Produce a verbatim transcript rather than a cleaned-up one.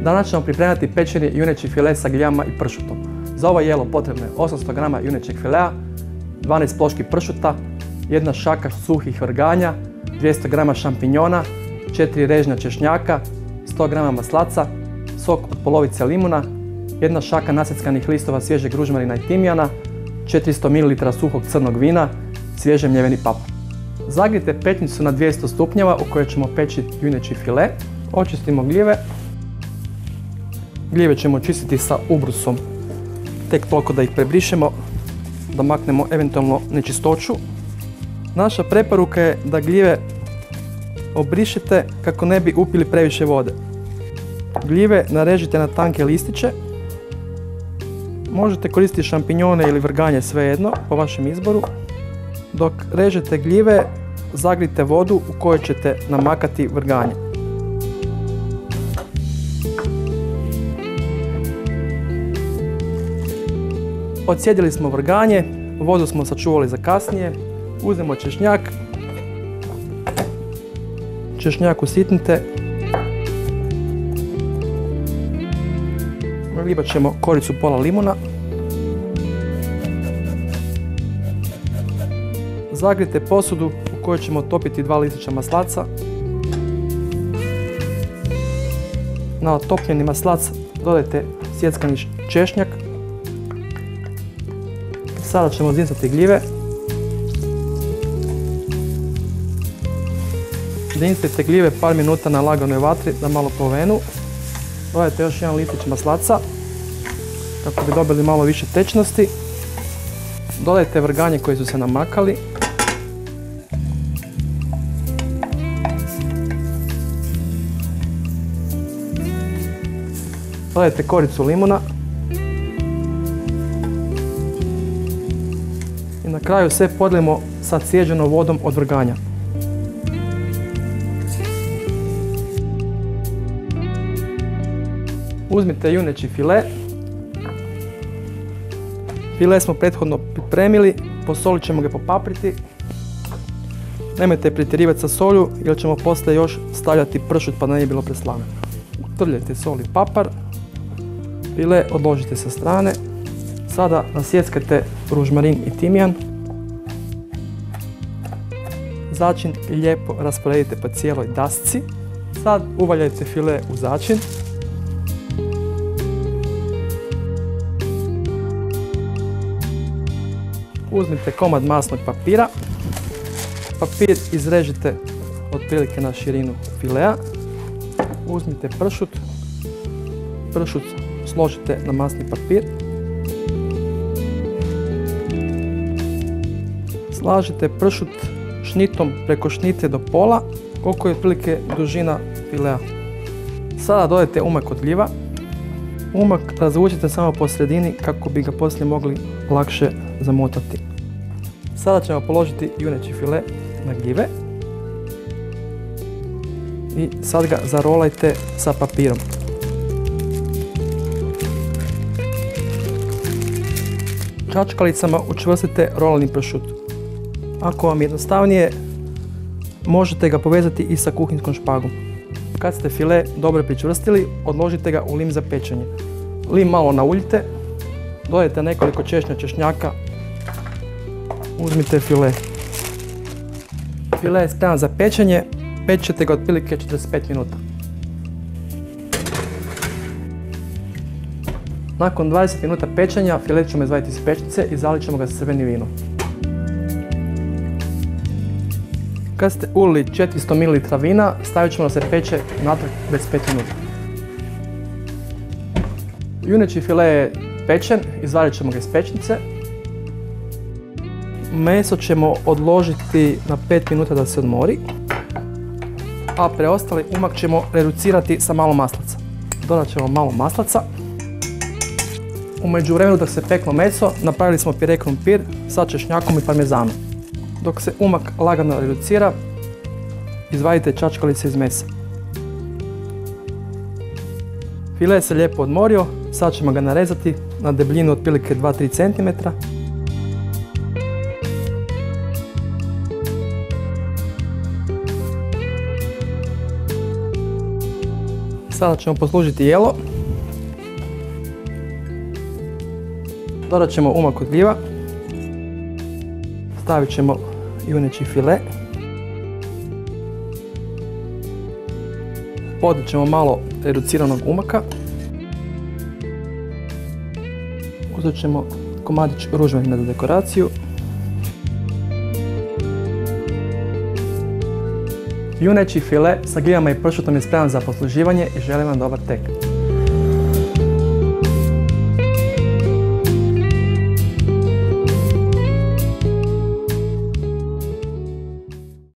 Danas ćemo pripremati pečeni juneći file sa gljivama i pršutom. Za ovo jelo potrebno je osamsto grama junečeg filea, dvanaest ploški pršuta, jedna šaka suhih vrganja, dvjesto grama šampinjona, četiri režnja češnjaka, sto grama maslaca, sok od polovice limuna, jedna šaka nasjeckanih listova svježeg ružmarina i timijana, četiristo mililitara suhog crnog vina, svježe mljeveni papar. Zagrijte pećnicu na dvjesto stupnjeva u kojoj ćemo peći juneći file. Očistimo gljive. Gljive ćemo očistiti sa ubrusom, tek toliko da ih prebrišemo, da maknemo eventualno nečistoću. Naša preporuka je da gljive obrišete kako ne bi upili previše vode. Gljive narežite na tanke listiće. Možete koristiti šampinjone ili vrganje, svejedno, po vašem izboru. Dok režete gljive, zagrijte vodu u kojoj ćete namakati vrganje. Odsjedili smo vrganje, vodu smo sačuvali za kasnije. Uzmemo češnjak. Češnjak usitnite. Nalibat ćemo koricu pola limuna. Zagrijte posudu u kojoj ćemo topiti dva listića maslaca. Na otopljeni maslac dodajte sjeckani češnjak. Sada ćemo zincati gljive. Zincite gljive par minuta na laganoj vatri da malo povenu. Dodajte još jedan listić maslaca kako bi dobili malo više tečnosti. Dodajte vrganje koje su se namakali. Dodajte koricu limuna. I na kraju sve podlijemo sa cijeđenom vodom od vrganja. Uzmite juneći file. File smo prethodno pripremili, posolit ćemo ga, popapriti. Nemojte pretjerivati sa solju jer ćemo poslije još stavljati pršut pa da nije bilo preslavno. Utrljajte sol i papar. File odložite sa strane. Sada nasjeckajte ružmarin i timijan. Začin lijepo rasporedite po cijeloj dasci. Sad uvaljajte file u začin. Uzmite komad masnog papira. Papir izrežite otprilike na širinu filea. Uzmite pršut. Pršut složite na masni papir. Slažite pršut šnitom preko šnite do pola, koliko je otprilike dužina filea. Sada dodajte umak od gljiva. Umak razvučite samo po sredini kako bi ga poslije mogli lakše zamotati. Sada ćemo položiti juneći file na gljive i sad ga zarolajte sa papirom. Čačkalicama učvrstite rolani pršut. Ako vam je jednostavnije, možete ga povezati i sa kuhinskom špagom. Kad ste file dobro pričvrstili, odložite ga u lim za pečenje. Lim malo nauljite, dodajte nekoliko češnja češnjaka, uzmite file. File je spreman za pečenje, pečete ga otprilike četrdeset pet minuta. Nakon dvadeset minuta pečenja file ćemo izvaditi iz pećnice i zalit ćemo ga sa crvenim vinom. Kad ste ulili četiristo mililitara vina, stavit ćemo da se peče natrag dvadeset pet minuta. Juneći file je pečen, izvadit ćemo ga iz pećnice. Meso ćemo odložiti na pet minuta da se odmori, a preostali umak ćemo reducirati sa malo maslaca. Dodat ćemo malo maslaca. U međuvremenu dok se peklo meso, napravili smo pire krumpir sa češnjakom i parmezanom. Dok se umak lagano reducira, izvadite čačkalice iz mesa. File se lijepo odmorio, sad ćemo ga narezati na debljinu otprilike dva do tri centimetra. Sada ćemo poslužiti jelo. Dodat ćemo umak od gljiva. Stavit ćemo juneći file. Podat ćemo malo reduciranog umaka. Uzet ćemo komadić ružanina za dekoraciju. Juneći file sa gljivama i pršutom je spreman za posluživanje i želim vam dobar tek.